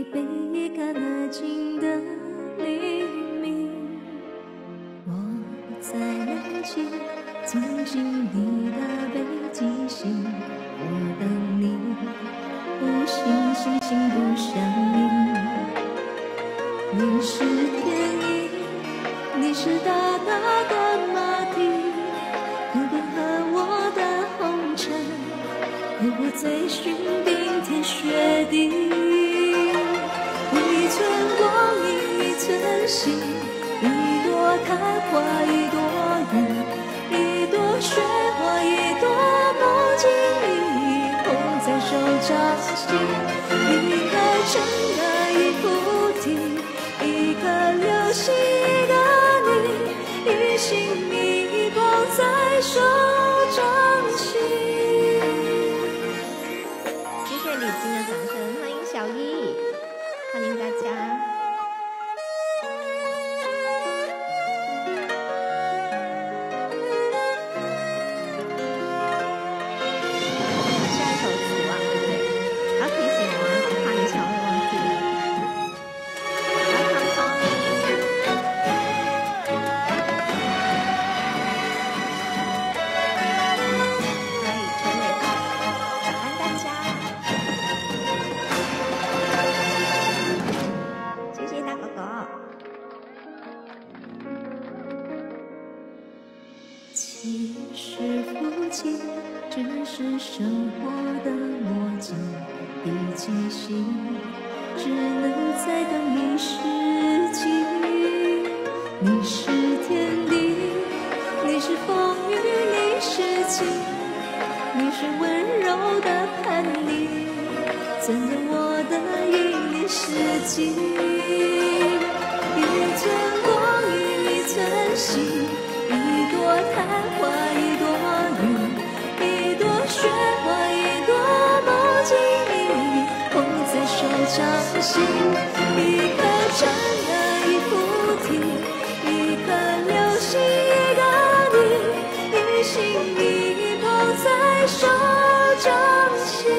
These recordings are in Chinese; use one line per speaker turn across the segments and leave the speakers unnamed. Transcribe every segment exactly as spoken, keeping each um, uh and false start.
杯一干而尽的黎明，我在南极从经你的北极星，我等你，无心星星不相应。你是天意，你是大大的马蹄，可不和我的红尘，可不追寻冰天雪地。一寸光阴一寸心，一朵昙花一朵云，一朵雪花一朵梦境里，捧在手掌心。一颗尘埃一菩提，一颗流星一个你，一心一捧在手掌心。
谢谢李晶的掌声，欢迎小易，欢迎大家。下一首词啊，对不对？要提醒我啊，我怕你想会忘记。来，康康。欢迎陈伟大，晚安大家。谢谢大狗狗。
其实附近只是生活的逻辑，第几星只能再等一世纪。你是天地，你是风雨，你是晴，你是温柔的叛逆，怎能我的一年四季？一寸光阴一寸心，一朵昙花一朵云，一朵雪花一朵梦境里，捧在手掌心。一颗尘埃一菩提，一颗流星一个你，一心一捧在手掌心。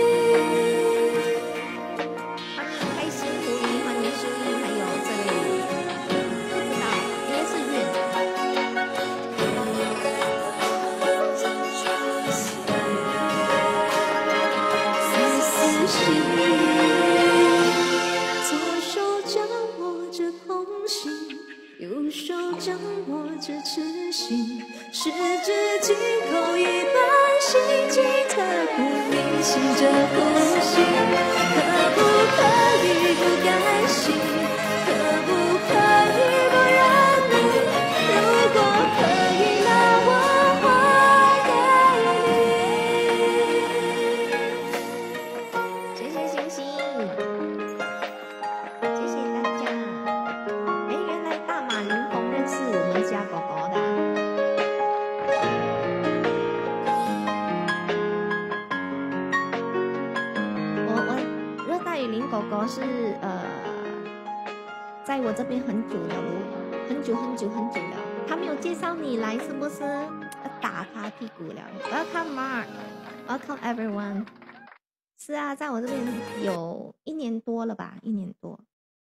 欢迎开心狐狸，欢迎诗音，还有这位不知道，应该是月。
丝丝心，左手掌握着空心，右手掌握着痴心，十指紧扣一般心境，刻骨铭心着呼吸，可不可以不甘心？可不可以不认命？如果可以，那我还给你。
谢谢星星，谢谢大家。哎，原来大马林峰认识我们家狗狗的啊。我我热带雨林狗狗是呃，在我这边很久了，很久很久很久了。他没有介绍你来，是不是？要打他屁股了。Welcome Mark, welcome everyone。是啊，在我这边有一年多了吧，一年多。